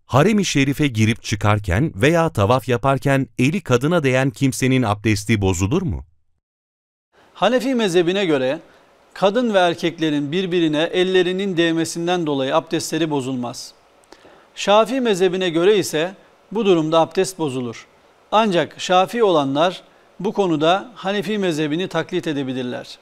Harem-i şerife girip çıkarken veya tavaf yaparken eli kadına değen kimsenin abdesti bozulur mu? Hanefi mezhebine göre kadın ve erkeklerin birbirine ellerinin değmesinden dolayı abdestleri bozulmaz. Şafii mezhebine göre ise bu durumda abdest bozulur. Ancak Şafii olanlar bu konuda Hanefi mezhebini taklit edebilirler.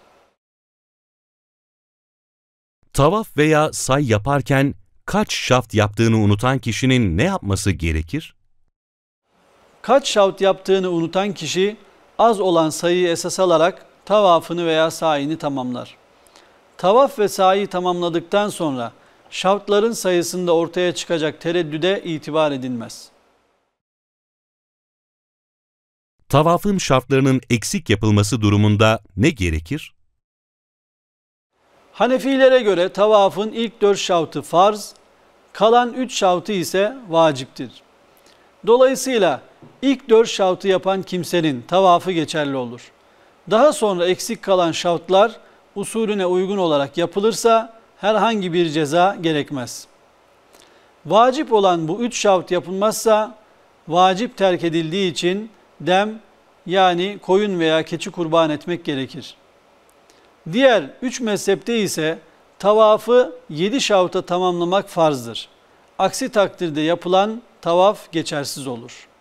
Tavaf veya say yaparken kaç şaft yaptığını unutan kişinin ne yapması gerekir? Kaç şavt yaptığını unutan kişi az olan sayıyı esas alarak tavafını veya sayini tamamlar. Tavaf ve sayı tamamladıktan sonra şavtların sayısında ortaya çıkacak tereddüde itibar edilmez. Tavafın şartlarının eksik yapılması durumunda ne gerekir? Hanefilere göre tavafın ilk 4 şavtı farz, kalan 3 şavtı ise vaciptir. Dolayısıyla ilk 4 şavtı yapan kimsenin tavafı geçerli olur. Daha sonra eksik kalan şavtlar usulüne uygun olarak yapılırsa herhangi bir ceza gerekmez. Vacip olan bu 3 şavt yapılmazsa vacip terk edildiği için dem yani koyun veya keçi kurban etmek gerekir. Diğer 3 mezhepte ise tavafı 7 şavta tamamlamak farzdır. Aksi takdirde yapılan tavaf geçersiz olur.